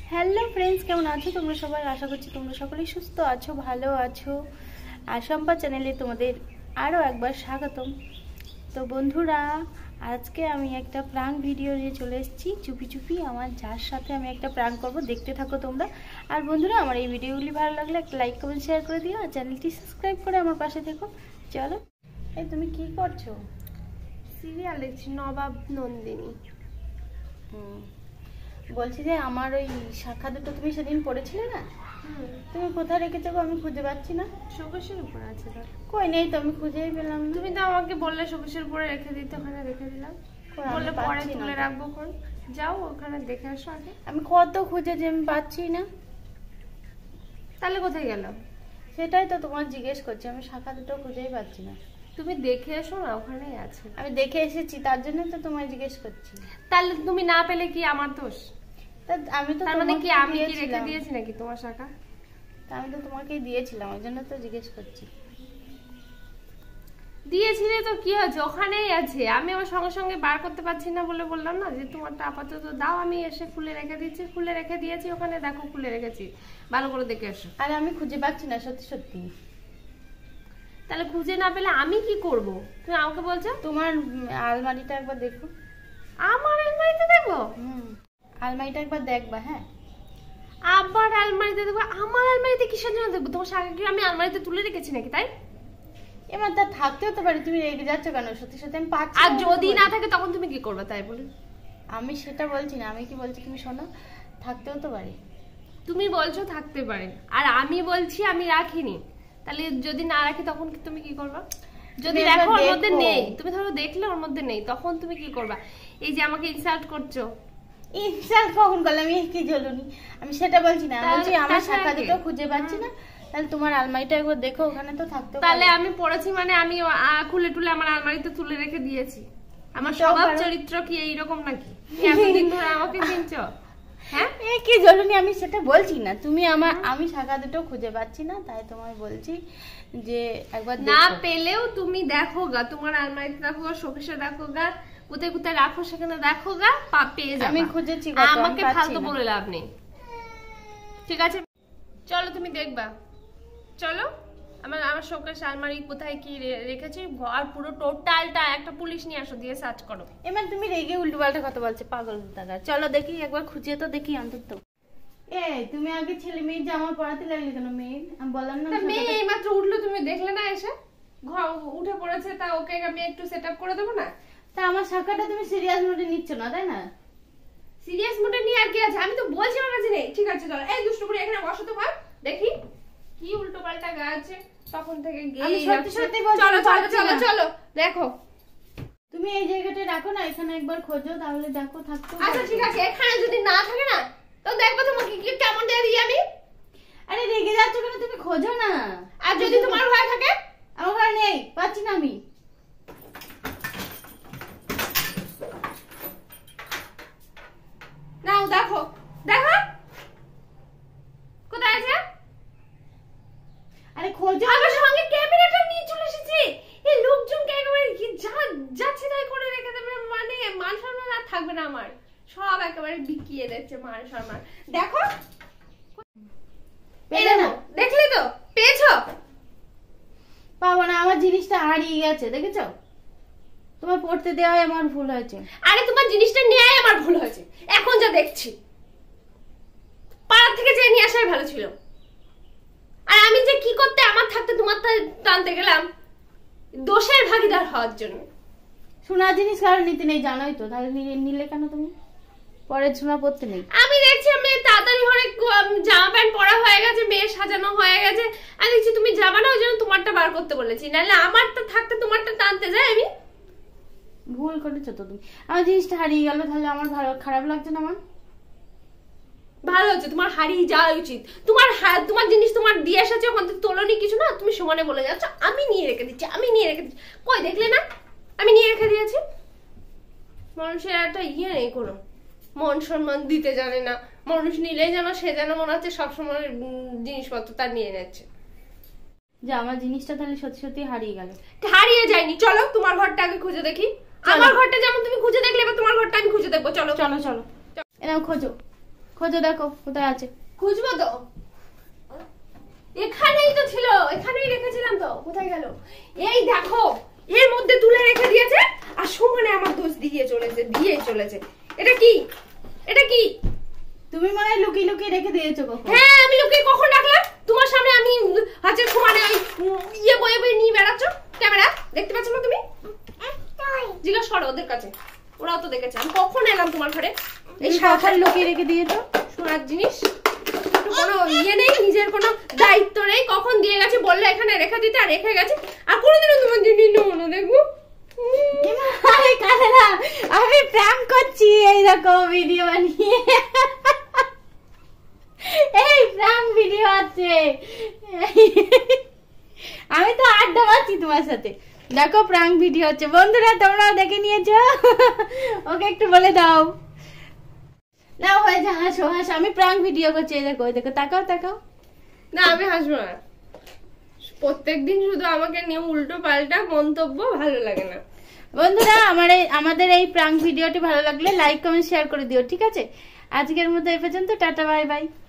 Hello friends, কেমন আছো তোমরা সবাই? আশা করছি তোমরা সকলেই সুস্থ আছো, ভালো আছো। আর শম্পা চ্যানেলে তোমাদের আরও একবার স্বাগতম। তো বন্ধুরা, আজকে আমি একটা প্রাঙ্ক ভিডিও নিয়ে চলে এসেছি। চুপি চুপি আমার যার সাথে আমি একটা প্রাঙ্ক করবো, দেখতে থাকো তোমরা। আর বন্ধুরা, আমার এই ভিডিওগুলি ভালো লাগলে একটা লাইক কমেন্ট শেয়ার করে দিও, আর চ্যানেলটি সাবস্ক্রাইব করে আমার পাশে থেকো। চলো। এই তুমি কি করছো? সিরিয়াল দেখছি, নবাব নন্দিনী। বলছি যে আমার ওই শাখা দুটো তুমি সেদিন পড়েছিলে না, তুমি কোথায় রেখেছো গো? আমি খুঁজে পাচ্ছি না। শোকেশের উপরে আছে তো। কই নেই তো, আমি খুঁজেই পেলাম না। তুমি তো আমাকে বললে শোকেশের উপরে রেখে দিতে, ওখানে রেখে দিলাম। বললে পরে তুলে রাখবো। কোন যাও ওখানে দেখে আসো আগে। আমি কত খুঁজেছি, আমি পাচ্ছি না। তাহলে কোথায় গেল? সেটাই তো তোমার জিজ্ঞেস করছি, আমি শাখা দুটো খুঁজেই পাচ্ছি না। তুমি দেখে এসো না, ওখানেই আছে। আমি দেখে এসেছি, তার জন্য তো তোমায় জিজ্ঞেস করছি। তাহলে তুমি না পেলে কি আমার দোষ? আমি তো তার মানে কি আমি কি রেখে দিয়েছি নাকি তোমার শাখা? আমি তো তোমাকেই দিয়েছিলাম, ওই জন্য তো জিজ্ঞেস করছি। দিয়েছিলে তো কি হয়েছে, ওখানেই আছে। আমি আমার সঙ্গে সঙ্গে বার করতে পারছি না বলে বললাম না যে তোমারটা আপাতত দাও। আমি এসে খুলে রেখে দিচ্ছি, খুলে রেখে দিয়েছি। ওখানে দেখো খুলে রেখেছি, ভালো করে দেখে এসো। আরে আমি খুঁজে পাচ্ছি না, সত্যি সত্যি। তাহলে খুঁজে না পেলে আমি কি করব? তুমি আমাকে বলছো তোমার আলমারিটা একবার দেখো। আমার আলমারিতে দেখবো? আলমারিটা একবার দেখবা। হ্যাঁ, আবার আলমারিতে দেখবো? আমার আলমারিতে কিসের জন্য দেখবো? তোমার শাখা কি আমি আলমারিতে তুলে রেখেছি নাকি? তাই এবার তা থাকতেও তো পারে, তুমি রেগে যাচ্ছ কেন? সত্যি সত্যি আমি পাচ্ছি। আর যদি না থাকে তখন তুমি কি করবে তাই বলি? আমি সেটা বলছি না, আমি কি বলছি তুমি শোনো, থাকতেও তো পারে। তুমি বলছো থাকতে পারে, আর আমি বলছি আমি রাখিনি। তাহলে যদি না রাখি তখন তুমি কি করবা? যদি দেখো ওর মধ্যে নেই, তুমি ধরো দেখলে ওর মধ্যে নেই, তখন তুমি কি করবা? এই যে আমাকে ইনসাল্ট করছো। ইনসাল্ট কখন করলাম? আমি কি জ্বলুনি? আমি সেটা বলছি না, বলছি আমার শাখা দুটো খুঁজে পাচ্ছি না। তাহলে তোমার আলমারিটা একবার দেখো, ওখানে তো থাকতে পারে। তাহলে আমি পড়েছি মানে আমি খুলে টুলে আমার আলমারিতে তুলে রেখে দিয়েছি। আমার স্বভাব চরিত্র কি এইরকম নাকি? এতদিন ধরে আমাকে চিনছো? হ্যাঁ, কি জ্বলুনি? আমি সেটা বলছি না। তুমি আমি শাখা দুটো খুঁজে পাচ্ছি না, তাই তোমায় বলছি যে একবার না পেলেও তুমি দেখো গা, তোমার আলমারিতে দেখো গা, শোকেশে দেখো গা, কোথায় কোথায় রাখো সেখানে দেখো গা, পেয়ে যাবে। আমি খুঁজেছি, আমাকে ফালতু বলে লাভ নেই, ঠিক আছে? চলো তুমি দেখবা, চলো। আমার শোকেশ আলমারি কোথায় কি রেখেছি, ঘর পুরো টোটালটা একটা পুলিশ নিয়ে আসো, দিয়ে সার্চ করো। এবার তুমি রেগে উল্টো পাল্টা কথা বলছে, পাগল দাদা। চলো দেখি, একবার খুঁজে তো দেখি অন্তত। তুমি আগে ছেলে মেয়ের জামা পরাতে লাগলে কেন? মেয়ে আমি বললাম না, মেয়ে এইমাত্র উঠলো, তুমি দেখলে না? এসে ঘর উঠে পড়েছে, তা ওকে আমি একটু সেট আপ করে দেবো না? তা আমার শাখাটা তুমি সিরিয়াস মোডে নিচ্ছ না, তাই না? সিরিয়াস মোডে নিয়ে আর কি আছে? আমি তো বলছি আমার কাছে নেই। ঠিক আছে চলো, এই দুষ্টু করে এখানে বসো তো, ভাই দেখি কি উল্টো পাল্টা গা আছে তখন থেকে। সত্যি সত্যি বলছি, চলো চলো চলো চলো দেখো। তুমি এই জায়গাটা রাখো না, এখানে একবার খোঁজো, তাহলে দেখো থাকতো। আচ্ছা ঠিক আছে, এখানে যদি না থাকে না তো দেখো তোমাকে কি কেমন দিয়ে দিই আমি। আরে রেগে যাচ্ছ কেন? তুমি খোঁজো না। আর যদি তোমার ভয় থাকে? আমার ঘরে নেই, পাচ্ছি না আমি। নাও দেখো, দেখো কোথায় আছে। আরে খোঁজো। আমার সঙ্গে ক্যামেরাটা নিয়ে চলে এসেছি। এই লোকজনকে একেবারে কি যাচ্ছে তাই করে রেখে দেবে, মানে মান সম্মান আর থাকবে না আমার। সব একেবারে বিকিয়ে দিচ্ছে মান সম্মান। দেখো, পেলে না? দেখলে তো? পেয়েছো? পাবো না, আমার জিনিসটা হারিয়ে গেছে, দেখেছো? তোমার পড়তে দেওয়াই আমার ভুল হয়েছে। আরে তোমার জিনিসটা নেয়াই আমার ভুল হয়েছে। এখন যা দেখছি, পাড়ার থেকে চেয়ে নিয়ে আসাই ভালো ছিল। আর আমি যে কি করতে আমার থাকতে তোমার টানতে গেলাম দোষের ভাগিদার হওয়ার জন্য। সোনার জিনিস কারণ নিতে নেই, জানোই তো। তাহলে নিলে কেন তুমি? পরে সোনা পড়তে নেই। আমি দেখছি আমি তাড়াতাড়ি করে জামা প্যান্ট পরা হয়ে গেছে, মেয়ে সাজানো হয়ে গেছে, আমি দেখছি তুমি যাবা না, ওই জন্য তোমারটা বার করতে বলেছি। নাহলে আমারটা থাকতে তোমারটা টানতে যাই আমি। ভুল করেছো তো তুমি। আমার জিনিসটা হারিয়ে গেল, তাহলে আমার ভালো খারাপ লাগছে না? আমার ভালো হচ্ছে, তোমার হারিয়ে যাওয়া উচিত। তোমার জিনিস তোমার দিয়ে এসেছে, ওখান থেকে তোলনি কিছু না, তুমি সমানে বলে যাচ্ছ আমি নিয়ে রেখে দিচ্ছি, আমি নিয়ে রেখে দিচ্ছি। কই দেখলে না আমি নিয়ে রেখে দিয়েছি? মানুষের একটা ইয়ে নেই, কোনো মন সম্মান দিতে জানে না। মানুষ নিলেই যেন সে যেন মনে হচ্ছে সবসময় জিনিসপত্র তার নিয়ে নিচ্ছে। যে আমার জিনিসটা তাহলে সত্যি সত্যি হারিয়ে গেল। হারিয়ে যায়নি, চলো তোমার ঘরটা আগে খুঁজে দেখি। আমার ঘরটা যেমন তুমি খুঁজে দেখলে, এবার তোমার ঘরটা আমি খুঁজে দেখবো। চলো চলো চলো, এরকম খোঁজো। খোঁজো, দেখো কোথায় আছে। খুঁজবো তো, এখানেই তো ছিল, এখানেই রেখেছিলাম তো, কোথায় গেল? এই দেখো, এর মধ্যে তুলে রেখে দিয়েছে আর সুমনে আমার দোষ দিয়ে চলেছে। এটা কি? এটা কি? তুমি মনে হয় লুকিয়ে লুকিয়ে রেখে দিয়েছো কখন? হ্যাঁ, আমি লুকিয়ে কখন রাখলাম? তোমার সামনে আমি হাতে সুমনে ওই বয়ে বয়ে নিয়ে বেড়াচ্ছ। ক্যামেরা দেখতে পাচ্ছ না তুমি? জিজ্ঞাসা করো ওদের কাছে, ওরাও তো দেখেছে। আমি কখন এলাম তোমার ঘরে? এই কখন লুকিয়ে রেখে দিয়েছো সোনার জিনিস? কোনো নেই, নিজের কোনো দায়িত্ব নেই। কখন দিয়ে গেছে বললে এখানে রেখে দিতে, আর রেখে গেছে। আর কোনোদিনও তোমার জিনিস নেবো না, দেখবো। আমি প্র্যাঙ্ক করছি, এই দেখো ভিডিও বানিয়ে। এই প্র্যাঙ্ক ভিডিও আছে, আমি তো আড্ডা মারছি তোমার সাথে। দেখো প্র্যাঙ্ক ভিডিও হচ্ছে বন্ধুরা, তোমরাও দেখে নিয়েছো। ওকে একটু বলে দাও না, হয়েছে, হাসো হাসো, আমি প্র্যাঙ্ক ভিডিও করছি। এই দেখো, দেখো, তাকাও তাকাও। না, আমি হাসবো না। প্রত্যেকদিন শুধু আমাকে নিয়ে উল্টো পাল্টা মন্তব্য, ভালো লাগে না। বন্ধুরা, আমাদের এই প্র্যাঙ্ক ভিডিওটি ভালো লাগলে লাইক কমেন্ট শেয়ার করে দিও, ঠিক আছে? আজকের মতো এই পর্যন্ত, টাটা বাই বাই।